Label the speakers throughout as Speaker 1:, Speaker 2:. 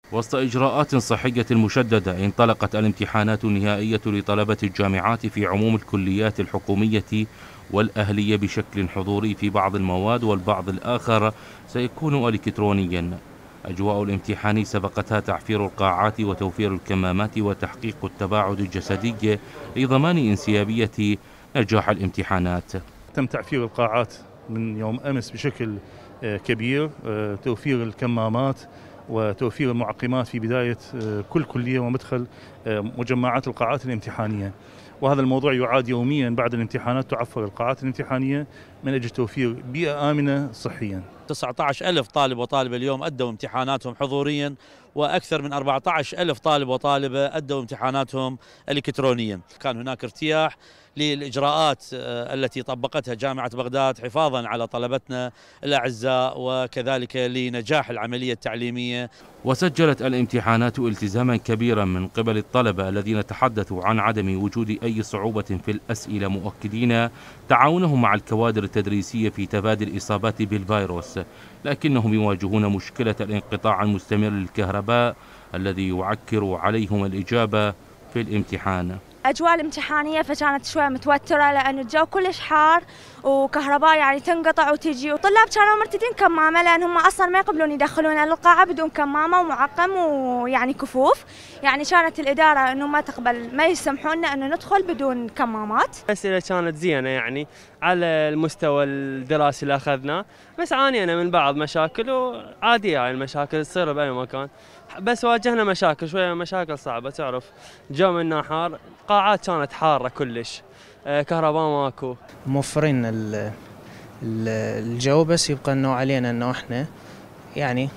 Speaker 1: وسط إجراءات صحية مشددة انطلقت الامتحانات النهائية لطلبة الجامعات في عموم الكليات الحكومية والأهلية بشكل حضوري في بعض المواد، والبعض الآخر سيكون إلكترونيا. أجواء الامتحان سبقتها تعفير القاعات وتوفير الكمامات وتحقيق التباعد الجسدي لضمان انسيابية نجاح الامتحانات.
Speaker 2: تم تعفير القاعات من يوم أمس بشكل كبير، توفير الكمامات وتوفير المعقمات في بداية كل كلية ومدخل مجمعات القاعات الامتحانية، وهذا الموضوع يعاد يوميا بعد الامتحانات. تعفر القاعات الامتحانية من أجل توفير بيئة آمنة صحيا.
Speaker 3: 19,000 طالب وطالبة اليوم أدوا امتحاناتهم حضوريا، وأكثر من 14,000 طالب وطالبة أدوا امتحاناتهم إلكترونيا. كان هناك ارتياح للإجراءات التي طبقتها جامعة بغداد حفاظا على طلبتنا الأعزاء وكذلك لنجاح العملية التعليمية.
Speaker 1: وسجلت الامتحانات التزاما كبيرا من قبل الطلبة الذين تحدثوا عن عدم وجود أي صعوبة في الأسئلة، مؤكدين تعاونهم مع الكوادر التدريسية في تفادي الإصابات بالفيروس، لكنهم يواجهون مشكلة الانقطاع المستمر للكهرباء الذي يعكر عليهم الإجابة في الامتحان.
Speaker 4: أجواء الامتحانية فكانت شوية متوترة لأن الجو كلش حار وكهرباء يعني تنقطع وتجي، وطلاب كانوا مرتدين كمامة لأن هم أصلا ما يقبلون يدخلونا للقاعة بدون كمامة ومعقم ويعني كفوف. يعني كانت الإدارة إنه ما تقبل، ما يسمحونا إنه ندخل بدون كمامات.
Speaker 5: الأسئلة كانت زينة يعني على المستوى الدراسي اللي أخذناه، بس عانينا من بعض مشاكل وعادية، يعني المشاكل تصير بأي مكان، بس واجهنا مشاكل شوية، مشاكل صعبة تعرف، جو منا حار، القاعات كانت حارة كلش، كهرباء ماكو.
Speaker 6: موفرين الجو، بس يبقى انه علينا انه احنا يعني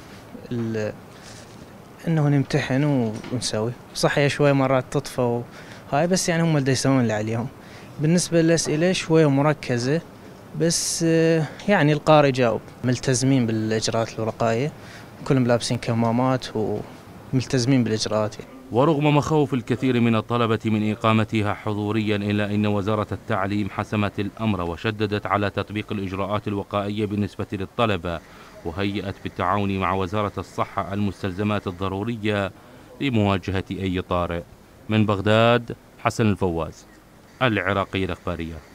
Speaker 6: انه نمتحن ونسوي. صحيح شوي مرات تطفى وهاي، بس يعني هم اللي يسوون اللي عليهم. بالنسبة للأسئلة شوية مركزة، بس يعني القارئ يجاوب. ملتزمين بالإجراءات الوقائية، كلهم لابسين كمامات وملتزمين بالإجراءات.
Speaker 1: ورغم مخاوف الكثير من الطلبة من إقامتها حضوريا، إلا أن وزارة التعليم حسمت الأمر وشددت على تطبيق الإجراءات الوقائية بالنسبة للطلبة، وهيئت بالتعاون مع وزارة الصحة المستلزمات الضرورية لمواجهة أي طارئ. من بغداد، حسن الفواز، العراقية الإخبارية.